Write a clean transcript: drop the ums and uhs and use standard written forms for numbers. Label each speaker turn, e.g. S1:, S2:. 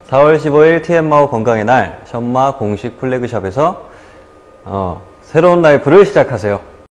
S1: 4월 15일 TM마오 건강의 날 션마 공식 플래그샵에서 새로운 라이프를 시작하세요.